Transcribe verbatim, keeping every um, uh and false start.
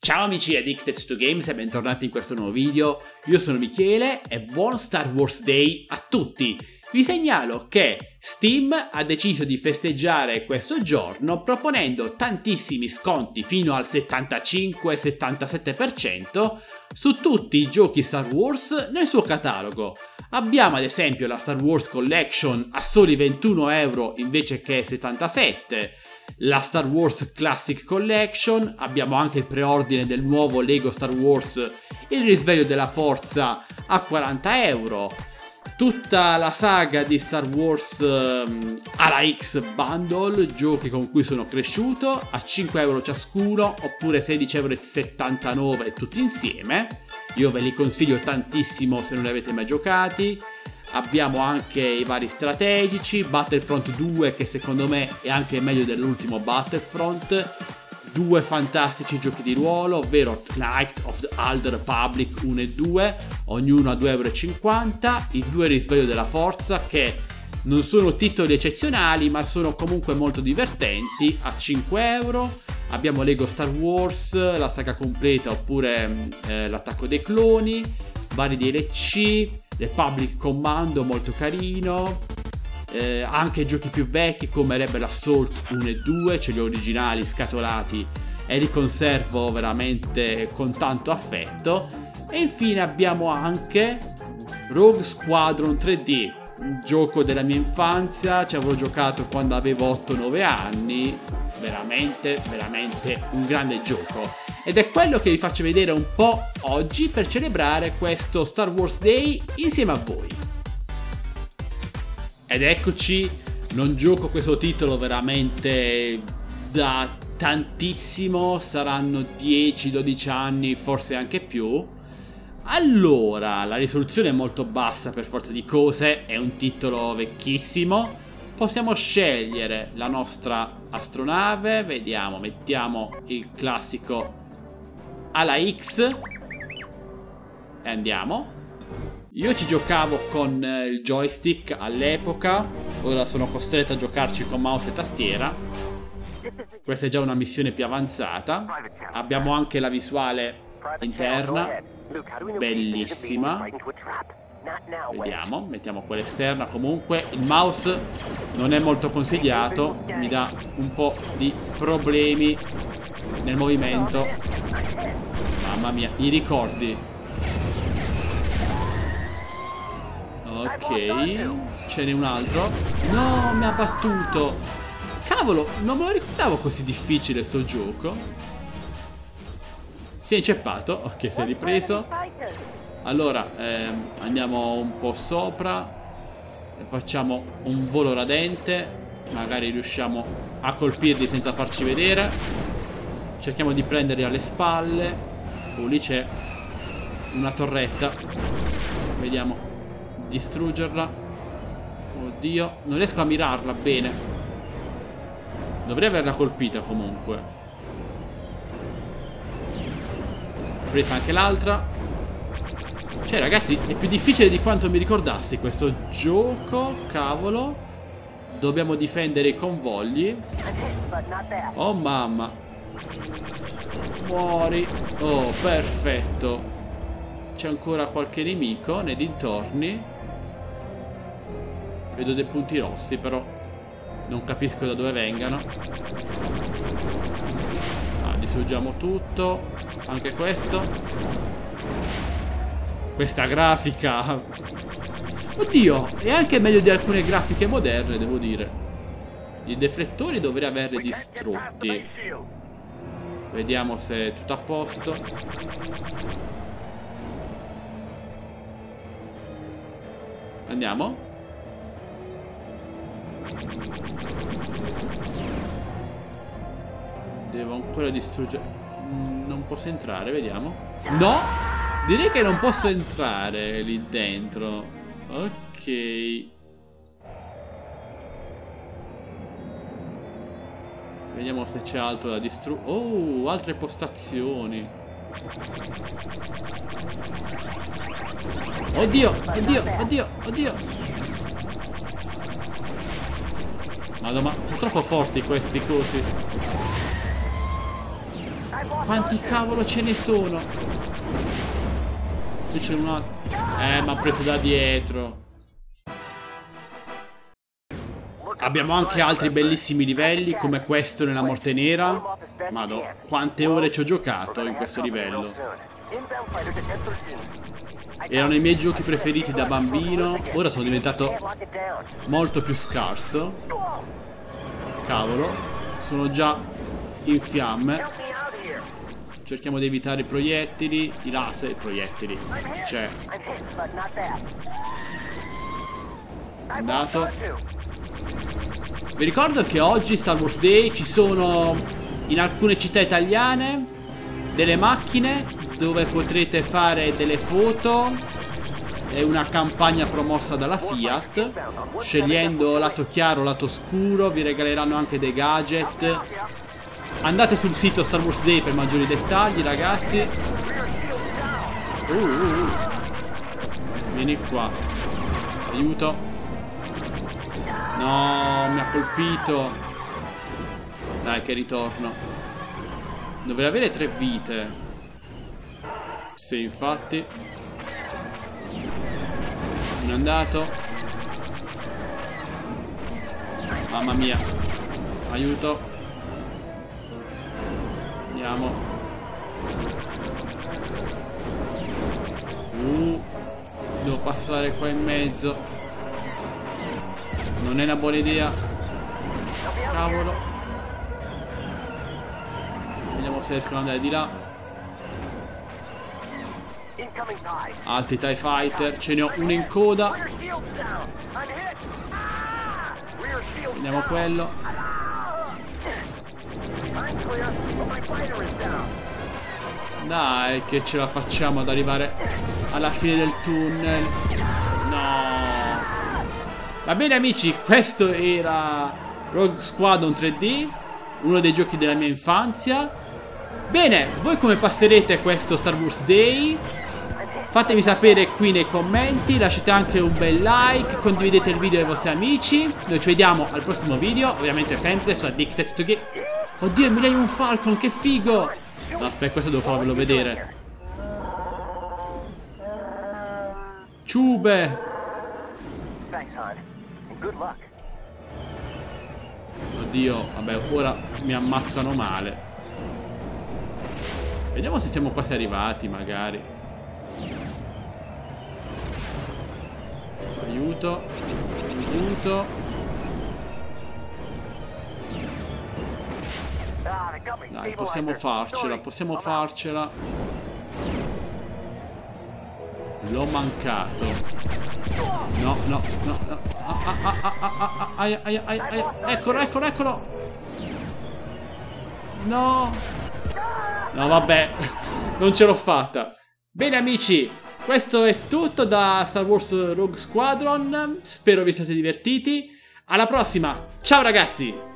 Ciao amici Addicted to Games e bentornati in questo nuovo video. Io sono Michele e buon Star Wars Day a tutti. Vi segnalo che Steam ha deciso di festeggiare questo giorno proponendo tantissimi sconti fino al settantacinque settantasette per cento su tutti i giochi Star Wars nel suo catalogo. Abbiamo ad esempio la Star Wars Collection a soli ventuno euro invece che settantasette, la Star Wars Classic Collection, abbiamo anche il preordine del nuovo Lego Star Wars Il risveglio della forza a quaranta euro, tutta la saga di Star Wars um, alla X Bundle, giochi con cui sono cresciuto, a cinque euro ciascuno oppure sedici e settantanove euro tutti insieme. Io ve li consiglio tantissimo se non li avete mai giocati. Abbiamo anche i vari strategici, Battlefront due che secondo me è anche meglio dell'ultimo Battlefront, due fantastici giochi di ruolo, ovvero Knights of the Old Republic uno e due, ognuno a due e cinquanta euro, i due Risveglio della Forza che non sono titoli eccezionali ma sono comunque molto divertenti, a cinque euro. Abbiamo Lego Star Wars, la saga completa oppure eh, l'attacco dei cloni, vari D L C, Republic Commando molto carino, eh, anche giochi più vecchi come Rebel Assault uno e due, cioè gli originali scatolati e li conservo veramente con tanto affetto. E infine abbiamo anche Rogue Squadron tre D, un gioco della mia infanzia, ci avevo giocato quando avevo otto nove anni, veramente veramente un grande gioco, ed è quello che vi faccio vedere un po' oggi per celebrare questo Star Wars Day insieme a voi. Ed eccoci, non gioco questo titolo veramente da tantissimo, saranno dieci dodici anni, forse anche più. Allora, la risoluzione è molto bassa per forza di cose, è un titolo vecchissimo. Possiamo scegliere la nostra astronave, vediamo, mettiamo il classico alla X e andiamo. Io ci giocavo con il joystick all'epoca, ora sono costretto a giocarci con mouse e tastiera. Questa è già una missione più avanzata. Abbiamo anche la visuale interna, bellissima. Vediamo, mettiamo quella esterna. Comunque il mouse non è molto consigliato, mi dà un po' di problemi nel movimento. Mamma mia, i ricordi. Ok, ce n'è un altro. No, mi ha battuto. Cavolo, non me lo ricordavo così difficile sto gioco. Si è inceppato. Ok, si è ripreso. Allora, ehm, andiamo un po' sopra e facciamo un volo radente. Magari riusciamo a colpirli senza farci vedere. Cerchiamo di prenderli alle spalle. Oh, lì c'è una torretta. Vediamo di distruggerla. Oddio, non riesco a mirarla bene. Dovrei averla colpita comunque. Ho presa anche l'altra. Cioè ragazzi, è più difficile di quanto mi ricordassi questo gioco, cavolo. Dobbiamo difendere i convogli. Oh mamma. Muori. Oh, perfetto. C'è ancora qualche nemico nei dintorni. Vedo dei punti rossi, però non capisco da dove vengano. Ah, distruggiamo tutto. Anche questo. Questa grafica, oddio, è anche meglio di alcune grafiche moderne, devo dire. I deflettori dovrei averli distrutti. Vediamo se è tutto a posto. Andiamo. Devo ancora distruggere. Non posso entrare, vediamo. No! Direi che non posso entrare lì dentro. Ok. Vediamo se c'è altro da distruggere. Oh, altre postazioni. Oddio, oddio, oddio, oddio. Madonna, sono troppo forti questi cosi. Quanti cavolo ce ne sono? Qui c'è una... Eh, mi ha preso da dietro. Abbiamo anche altri bellissimi livelli come questo nella Morte Nera. Madò, quante ore ci ho giocato in questo livello. Erano i miei giochi preferiti da bambino. Ora sono diventato molto più scarso. Cavolo, sono già in fiamme. Cerchiamo di evitare i proiettili. I laser, i proiettili. C'è. Andato. Vi ricordo che oggi Star Wars Day ci sono in alcune città italiane delle macchine dove potrete fare delle foto. È una campagna promossa dalla Fiat. Scegliendo lato chiaro, lato scuro, vi regaleranno anche dei gadget. Andate sul sito Star Wars Day per maggiori dettagli, ragazzi. Uh, uh, uh. Vieni qua. Aiuto. No, mi ha colpito. Dai, che ritorno. Dovrei avere tre vite. Sì, infatti. Non è andato. Mamma mia. Aiuto. Andiamo. Uh, devo passare qua in mezzo. Non è una buona idea. Cavolo. Vediamo se riescono ad andare di là. Altri TIE Fighter. Ce ne ho uno in coda. Vediamo quello. Dai, che ce la facciamo ad arrivare alla fine del tunnel. No. Va bene amici, questo era Rogue Squadron tre D, uno dei giochi della mia infanzia. Bene, voi come passerete questo Star Wars Day? Fatemi sapere qui nei commenti, lasciate anche un bel like, condividete il video ai vostri amici. Noi ci vediamo al prossimo video, ovviamente sempre su Addicted to Game. Oddio, Millennium Falcon, che figo! No, aspetta, questo devo farvelo vedere. Ciube! Oddio, vabbè, ora mi ammazzano male. Vediamo se siamo quasi arrivati, magari. Aiuto. Aiuto. Dai, possiamo farcela, possiamo farcela. L'ho mancato. No, no, no, no. Ah, ah, ah, ah, ah, ah, aia, aia, aia, aia. Eccolo, eccolo, eccolo. No. No, vabbè. Non ce l'ho fatta. Bene amici, questo è tutto da Star Wars Rogue Squadron. Spero vi siate divertiti. Alla prossima. Ciao ragazzi.